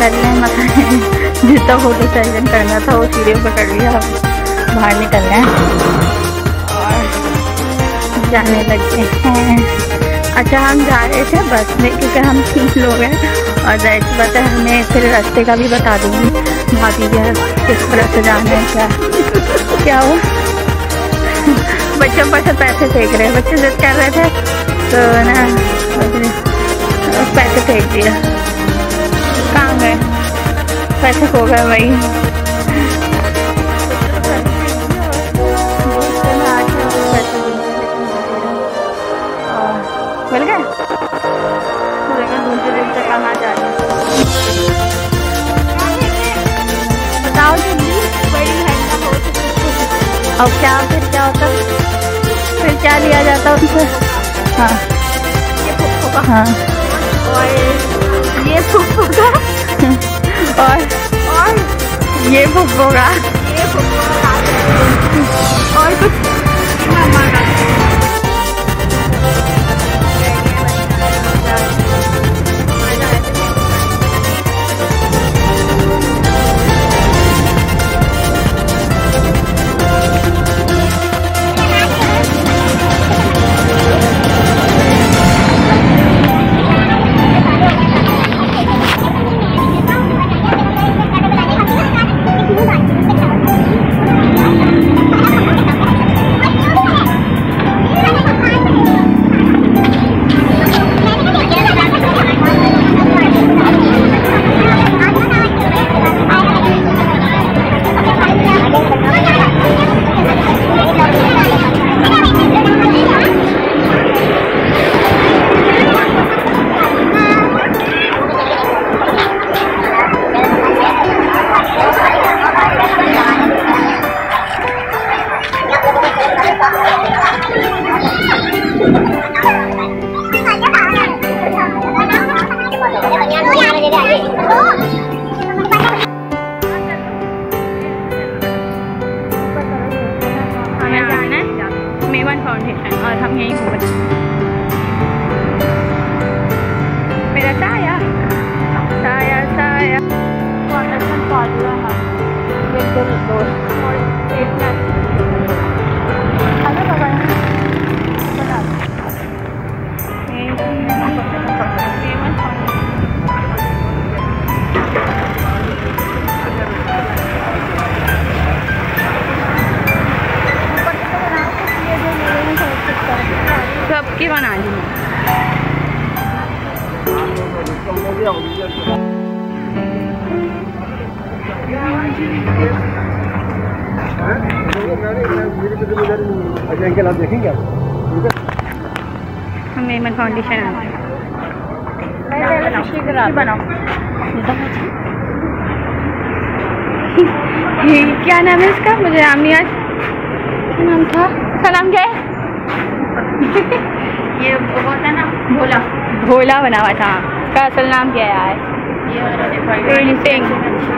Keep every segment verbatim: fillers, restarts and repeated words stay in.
कर लें, मतलब जितना फोटो सेशन करना था वो सीढ़ियों पर कर लिया। बाहर निकल रहे हैं और जाने लगे हैं। अच्छा हम जा रहे थे बस में क्योंकि हम तीन लोग हैं और जाहिर सी बात है हमें फिर रास्ते का भी बता दूँगी भाभी जी किस तरह से जाना है। क्या क्या हो बच्चों पर से पैसे फेंक रहे हैं, बच्चे जिद कर रहे थे तो ना पैसे फेंक दिया। कहाँ गए पैसे खो गए वही। मिल गए दूसरे दिन से कहाँ जा रहे हैं बताओ जी। बड़ी महंगा हो अब क्या फिर क्या होता फिर क्या लिया जाता उनसे। हाँ ये फुफ्फो का हाँ और ये फुफ्फो का और और ये फुफ्फो का ये फुफ्फो का और कुछ मेमन फाउंडेशन और हम यहीं घूम रहे हैं। मेरा साया साया साया फाउंडेशन चालू है। एक दो दोस्त और एक अगर बता मेमन सबकी बना ली हम मेमन फाउंडेशन आते हैं। बनाओ क्या नाम है इसका मुझे नाम नहीं आज क्या नाम था सलाम क्या है ये बहुत है ना भोला भोला बना हुआ था। का असल नाम क्या है ये सिंह।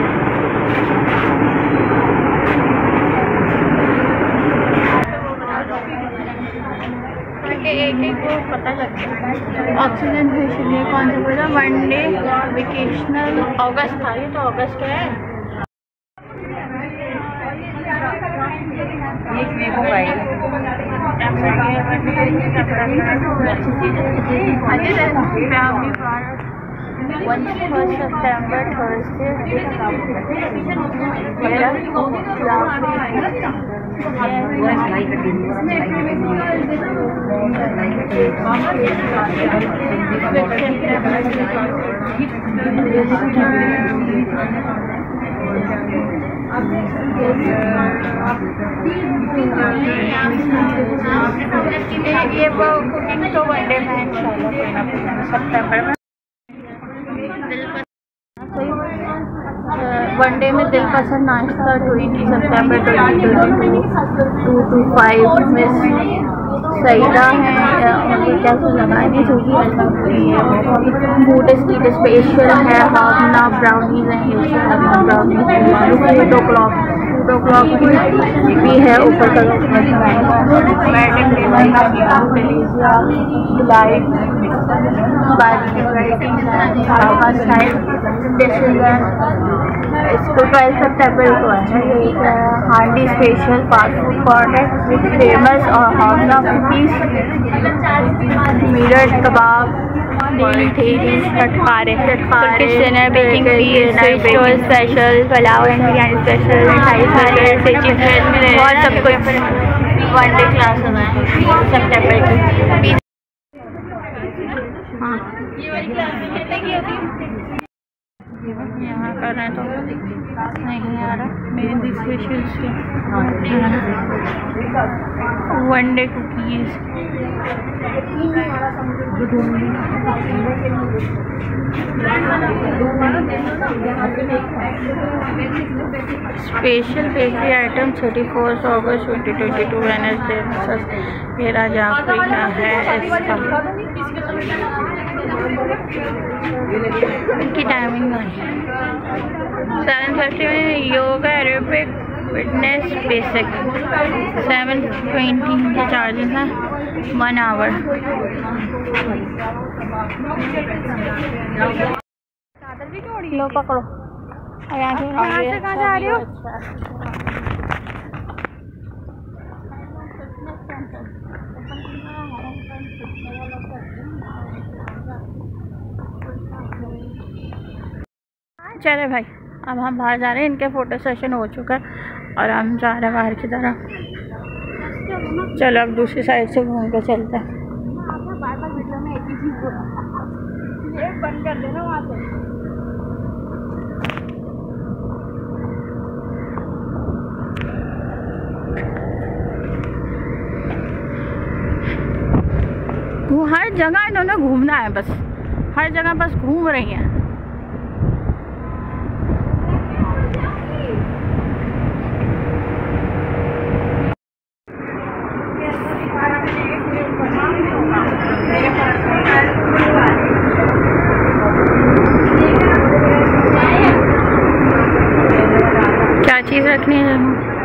एक एक को पता लगता है ऑक्सीजन फेशियल ये कौन सा बोला वन डे वेकेशनल अगस्त था। ये तो अगस्त है। September Thursday ये वो कुकिंग तो वनडे में इंशाल्लाह सितंबर में वनडे में दिल पसंद नाश्ता ट्वेंटी सितंबर twenty twenty two two five में सईदा है और क्या कुछ लगाएंगे सूखी फूड स्ट्रीट स्पेशल है। हाफना ब्राउनीज हैं हाफना brownies eight o'clock eight o'clock भी है ऊपर का मैडिंग लाइट बाकी डिशेज हैं। इसको ट्वेल्थ सितंबर को है। ये handi special fast food court है, फेमस और हावड़ा कुकीज, मीरट कबाब, चटकारे तुर्किश डिनर, बेकिंग फीस, store special, pulao and biryani special, मिठाई सारी ऐसे चीज़ें बहुत सब कुछ। वन डे क्लास है सितंबर की। हाँ यहाँ कर रहे हैं तो नहीं आ रहा। Mehndi special one day cookies, special bakery item thirty fourth अगस्त ट्वेंटी ट्वेंटी टू वेडनेसडे। मेरा जाफरी का है इसका की टाइमिंग सेवन थर्टी में yoga aerobic fitness basic, seven twenty के चार्जेस हैं वन आवर। लो पकड़ो। यहाँ से कहाँ जा रही हो? चले भाई, अब हम बाहर जा रहे हैं। इनके फोटो सेशन हो चुका है और हम जा रहे हैं बाहर की तरफ। चलो अब दूसरी साइड से घूम के चलते हैं। बंद कर देना वहाँ पे। हर जगह इन्होंने घूमना है, बस हर जगह बस घूम रही हैं। क्या चीज़ रखनी है?